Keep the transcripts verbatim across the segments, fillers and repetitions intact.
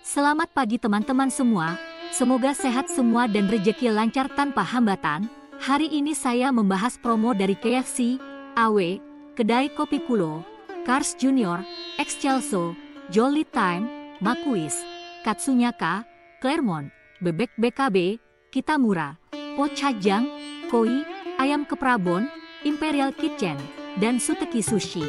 Selamat pagi teman-teman semua, semoga sehat semua dan rejeki lancar tanpa hambatan. Hari ini saya membahas promo dari K F C, A W, Kedai Kopi Kulo, Carl's Junior, Excelso, Jolly Time, Makuis, Katsunyaka, Claremont, Bebek B K B, Kitamura, Pochajang, Koi, Ayam Keprabon, Imperial Kitchen, dan Suteki Sushi.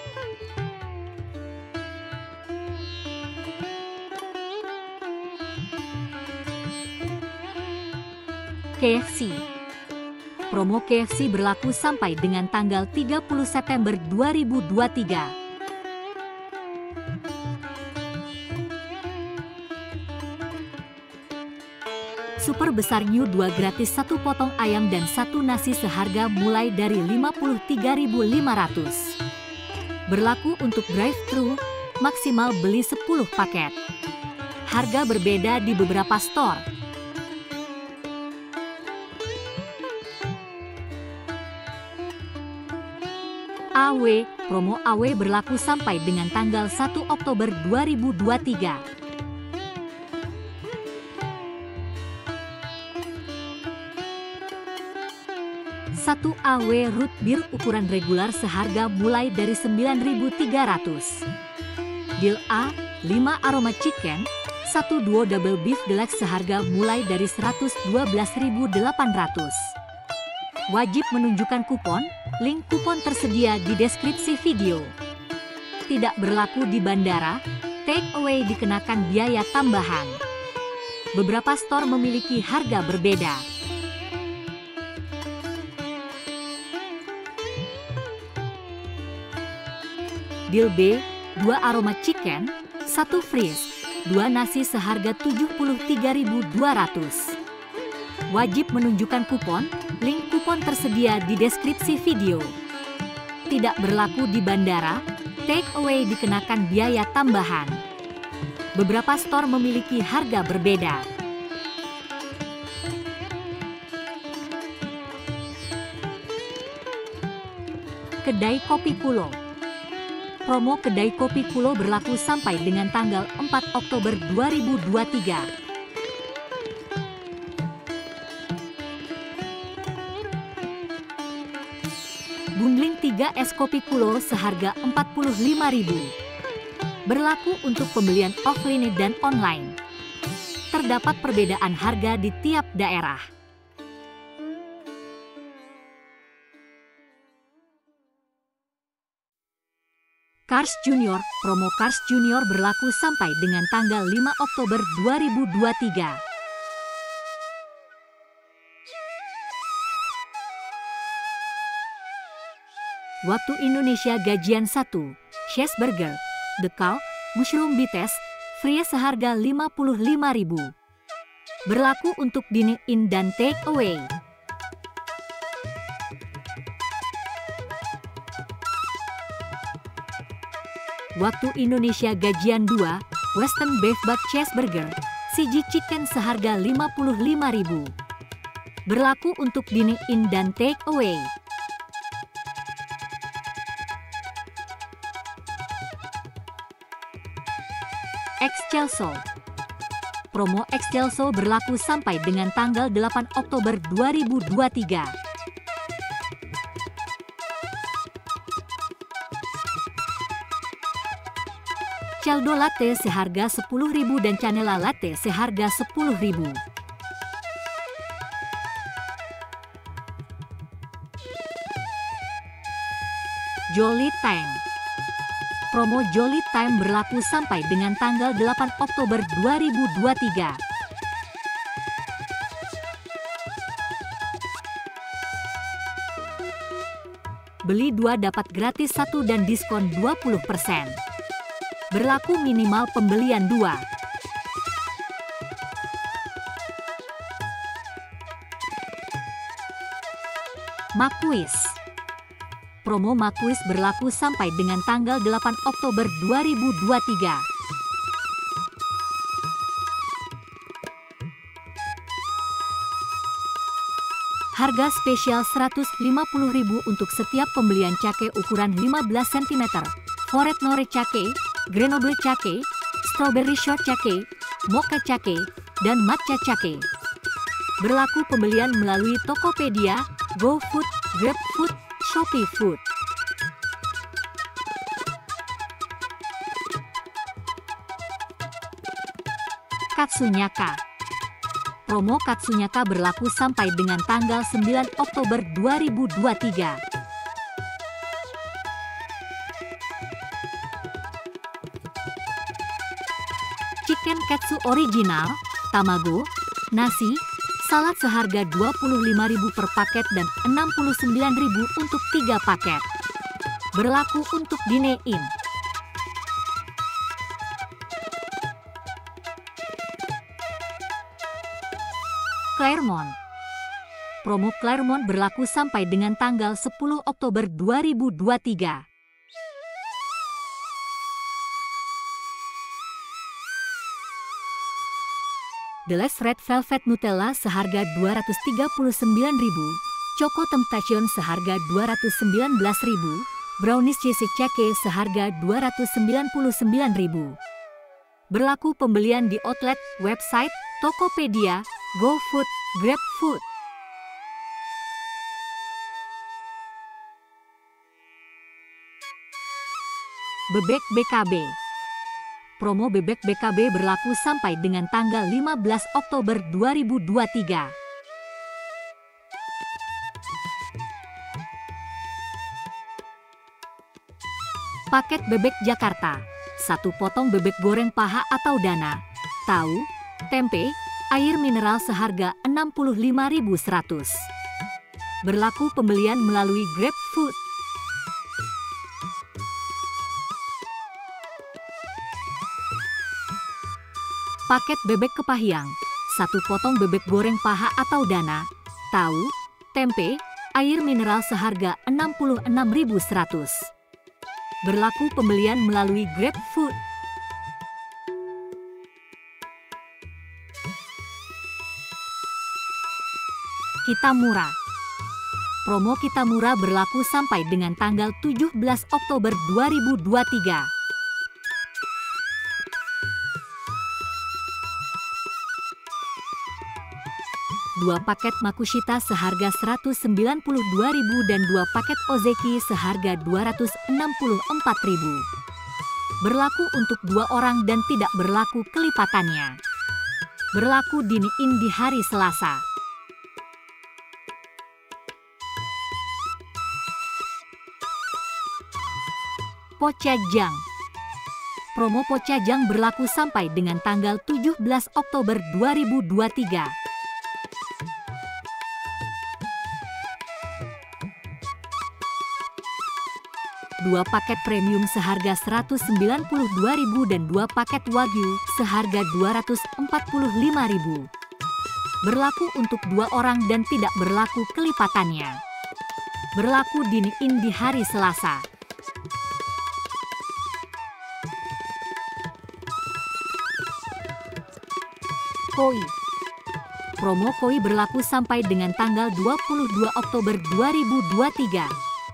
K F C. Promo K F C berlaku sampai dengan tanggal tiga puluh September dua ribu dua puluh tiga. Super besar New dua gratis satu potong ayam dan satu nasi seharga mulai dari lima puluh tiga ribu lima ratus. Berlaku untuk drive-thru, maksimal beli sepuluh paket. Harga berbeda di beberapa store. A W, promo A W berlaku sampai dengan tanggal satu Oktober dua ribu dua puluh tiga. satu A W root beer ukuran regular seharga mulai dari sembilan ribu tiga ratus. Deal A, lima aroma chicken, satu duo double beef deluxe seharga mulai dari seratus dua belas ribu delapan ratus. Wajib menunjukkan kupon, link kupon tersedia di deskripsi video. Tidak berlaku di bandara, take away dikenakan biaya tambahan. Beberapa store memiliki harga berbeda. Deal B, dua aroma chicken, satu freeze, dua nasi seharga tujuh puluh tiga ribu dua ratus. Wajib menunjukkan kupon, link kupon tersedia di deskripsi video. Tidak berlaku di bandara, take away dikenakan biaya tambahan. Beberapa store memiliki harga berbeda. Kedai Kopi Kulo. Promo Kedai Kopi Kulo berlaku sampai dengan tanggal empat Oktober dua ribu dua puluh tiga. Bundling tiga es kopi Kulo seharga empat puluh lima ribu. Berlaku untuk pembelian offline dan online. Terdapat perbedaan harga di tiap daerah. Carl's Junior, promo Carl's Junior berlaku sampai dengan tanggal lima Oktober dua ribu dua puluh tiga. Waktu Indonesia gajian satu, cheeseburger, dekal, mushroom bites, free seharga lima puluh lima ribu. Berlaku untuk dine in dan take away. Waktu Indonesia gajian dua, Western Beef Butt Cheeseburger, C G Chicken seharga lima puluh lima ribu. Berlaku untuk dine in dan take away. Excelso. Promo Excelso berlaku sampai dengan tanggal delapan Oktober dua ribu dua puluh tiga. Celdo Latte seharga sepuluh ribu dan Canela Latte seharga sepuluh ribu. Jolly Time. Promo Jolly Time berlaku sampai dengan tanggal delapan Oktober dua ribu dua puluh tiga. Beli dua dapat gratis satu dan diskon dua puluh persen. Berlaku minimal pembelian dua. Makuis. Promo Makuis berlaku sampai dengan tanggal delapan Oktober dua ribu dua puluh tiga. Harga spesial seratus lima puluh ribu untuk setiap pembelian cake ukuran lima belas sentimeter, Foret Nore Cake, Grenoble Cake, Strawberry Short Cake, Mocha Cake, dan Matcha Cake. Berlaku pembelian melalui Tokopedia, GoFood, GrabFood, Shopee Food. Katsunyaka. Promo Katsunyaka berlaku sampai dengan tanggal sembilan Oktober dua ribu dua puluh tiga. Chicken Katsu Original, Tamago, Nasi, Salad seharga dua puluh lima ribu per paket dan enam puluh sembilan ribu untuk tiga paket. Berlaku untuk dine-in. Claremont. Promo Claremont berlaku sampai dengan tanggal sepuluh Oktober dua ribu dua puluh tiga. Deleuze Red Velvet Nutella seharga dua ratus tiga puluh sembilan ribu, Choco Temptation seharga dua ratus sembilan belas ribu, Brownies Cheesy Cake seharga dua ratus sembilan puluh sembilan ribu. Berlaku pembelian di outlet, website, Tokopedia, GoFood, GrabFood. Bebek B K B. Promo bebek B K B berlaku sampai dengan tanggal lima belas Oktober dua ribu dua puluh tiga. Paket bebek Jakarta. Satu potong bebek goreng paha atau dana, tahu, tempe, air mineral seharga enam puluh lima ribu seratus. Berlaku pembelian melalui GrabFood. Paket bebek Kepahyang, satu potong bebek goreng paha atau dana, tahu, tempe, air mineral seharga enam puluh enam ribu seratus. Berlaku pembelian melalui GrabFood. Kitamura. Promo Kitamura berlaku sampai dengan tanggal tujuh belas Oktober dua ribu dua puluh tiga. Dua paket Makushita seharga seratus sembilan puluh dua ribu dan dua paket Ozeki seharga dua ratus enam puluh empat ribu. Berlaku untuk dua orang dan tidak berlaku kelipatannya. Berlaku dine-in di hari Selasa. Pochajang. Promo Pochajang berlaku sampai dengan tanggal tujuh belas Oktober dua ribu dua puluh tiga. Dua paket premium seharga seratus sembilan puluh dua ribu dan dua paket Wagyu seharga dua ratus empat puluh lima ribu. Berlaku untuk dua orang dan tidak berlaku kelipatannya. Berlaku dine-in di hari Selasa. Koi. Promo Koi berlaku sampai dengan tanggal dua puluh dua Oktober dua ribu dua puluh tiga.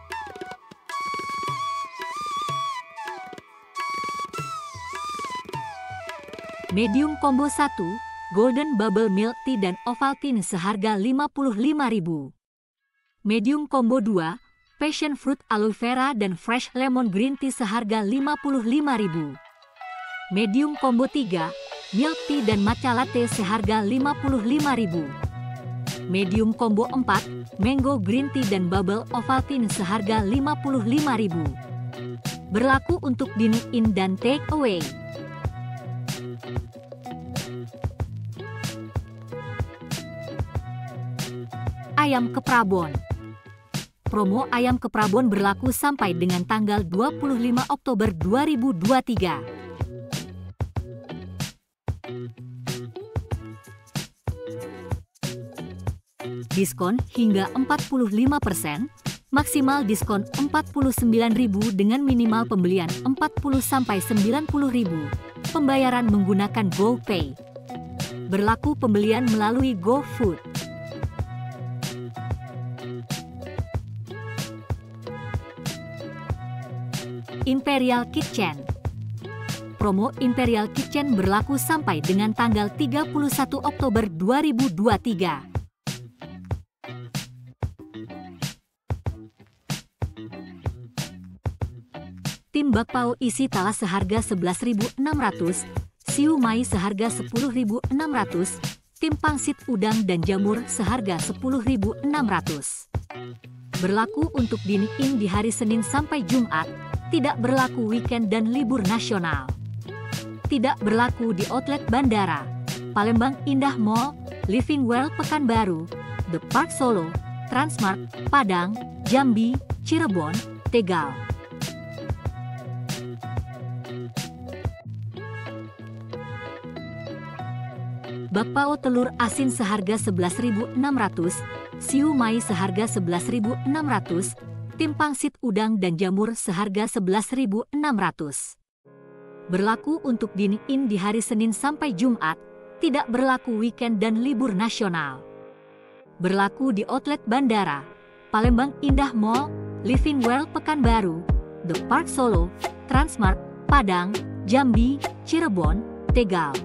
Medium Combo satu, Golden Bubble Milk Tea dan Ovaltine seharga lima puluh lima ribu. Medium Combo dua, Passion Fruit Aloe Vera dan Fresh Lemon Green Tea seharga lima puluh lima ribu. Medium Combo tiga, Milk Tea dan Matcha Latte seharga lima puluh lima ribu. Medium Combo empat, Mango Green Tea dan Bubble Ovaltine seharga lima puluh lima ribu. Berlaku untuk dine-in dan take away. Ayam Keprabon. Promo Ayam Keprabon berlaku sampai dengan tanggal dua puluh lima Oktober dua ribu dua puluh tiga. Diskon hingga empat puluh lima persen, maksimal diskon empat puluh sembilan ribu dengan minimal pembelian empat puluh sampai sembilan puluh ribu. Pembayaran menggunakan GoPay. Berlaku pembelian melalui GoFood. Imperial Kitchen. promo Imperial Kitchen berlaku sampai dengan tanggal tiga puluh satu Oktober dua ribu dua puluh tiga. Tim bakpao isi talas seharga sebelas ribu enam ratus, siumai seharga sepuluh ribu enam ratus, tim pangsit udang dan jamur seharga sepuluh ribu enam ratus. Berlaku untuk dine-in di hari Senin sampai Jumat, tidak berlaku weekend dan libur nasional. Tidak berlaku di outlet bandara, Palembang Indah Mall, Living Well Pekanbaru, The Park Solo, Transmart, Padang, Jambi, Cirebon, Tegal. Bakpao telur asin seharga sebelas ribu enam ratus, siumai seharga sebelas ribu enam ratus, tim pangsit udang dan jamur seharga sebelas ribu enam ratus. Berlaku untuk dine-in di hari Senin sampai Jumat, tidak berlaku weekend dan libur nasional. Berlaku di outlet bandara, Palembang Indah Mall, Living Well Pekanbaru, The Park Solo, Transmart, Padang, Jambi, Cirebon, Tegal.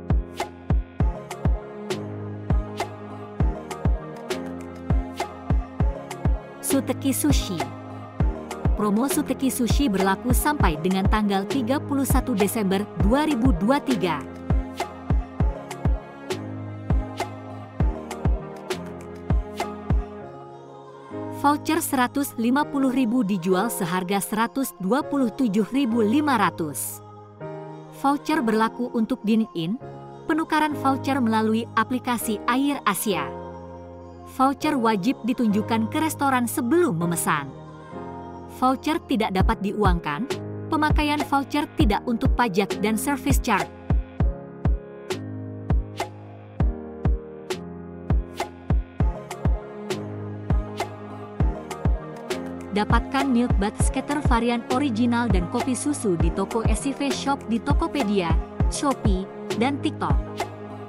Suteki Sushi. Promo Suteki Sushi berlaku sampai dengan tanggal tiga puluh satu Desember dua ribu dua puluh tiga. Voucher seratus lima puluh ribu dijual seharga seratus dua puluh tujuh ribu lima ratus. Voucher berlaku untuk dine-in, penukaran voucher melalui aplikasi Air Asia. Voucher wajib ditunjukkan ke restoran sebelum memesan. Voucher tidak dapat diuangkan, pemakaian voucher tidak untuk pajak dan service charge. Dapatkan Milk Bud Scatter varian original dan kopi susu di toko S C V Shop di Tokopedia, Shopee, dan TikTok.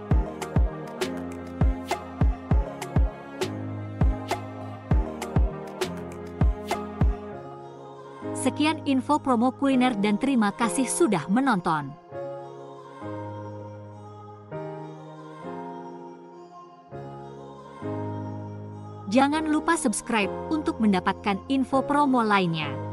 Sekian info promo kuliner dan terima kasih sudah menonton. Jangan lupa subscribe untuk mendapatkan info promo lainnya.